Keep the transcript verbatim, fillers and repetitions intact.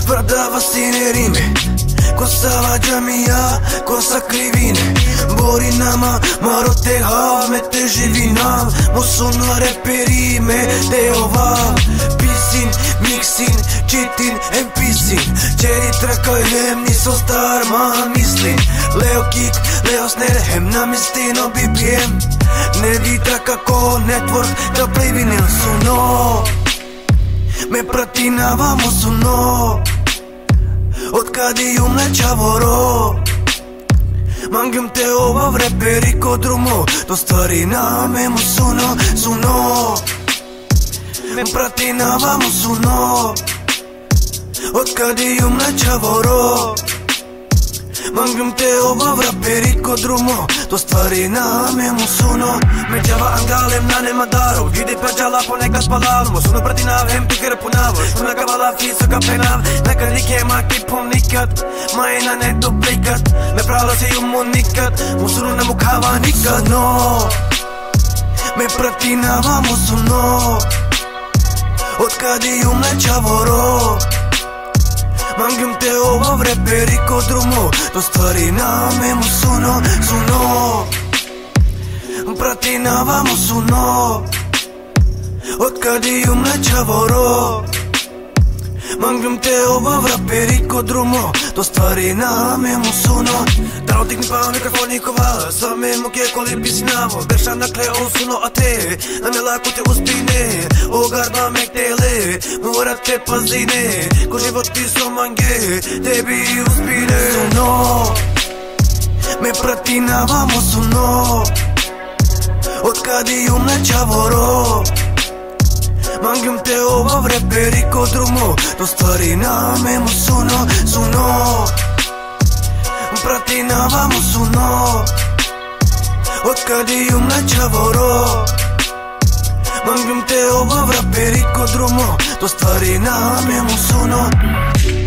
Prodava stine rime, costava già mia, cosa krivine. Bori nama, maro te ha, me te živinam. Mo sono reperi me te ovav. Pisin, mixin, qitin, empisin. Qeri trekoj hem, niso star ma mislim. Leo kik, leo snere hem, na mistino B P M. Ne vitra kako network, da play vinil suno. Me pratinavamo suno. Od kad ju mlečavoro. Mangim te ova v reperi ko drumo. To stvari namemo suno, suno. Me pratinavamo suno. Od kad ju mlečavoro. Mangim te ova v reperi ko drumo. To stvari namemo suno. Me gjava angalem na ne madaro. Gjide pa gjalla po neka spalalo. Mo suno pratinav hem tu kere punavo. Shuna ka vala fiso ka penav. Neka like ma ki pomnikat. Ma ena ne duplikat. Me pralo se ju monikat. Mo suno ne mu kava nikat. No, me pratinavamo suno. Od kad ju mlečavoro. Mangim te ova v reperi ko drumo. To stvari namemo suno, suno. Pratinavamo suno. Od kad ju mlečavoro. Mangim te ova v reperi ko drumo. To stvari namemo suno. Daro digni pa mikrofoni kova. Samemu kjekoli pisinavo. Beša nakle o suno a te. Na me lako te uspine. O garba me ktele. Mora te pazine. Ko život ti so mange. Tebi uspine. Suno. Me pratinavamo suno. Od kad ju mlečavoro. Mangim te ova v reperi ko drumo. To stvari namemo suno, suno. Pratinavamo suno. Od kad ju mlečavoro. Mangim te ova v reperi ko drumo. To stvari namemo suno.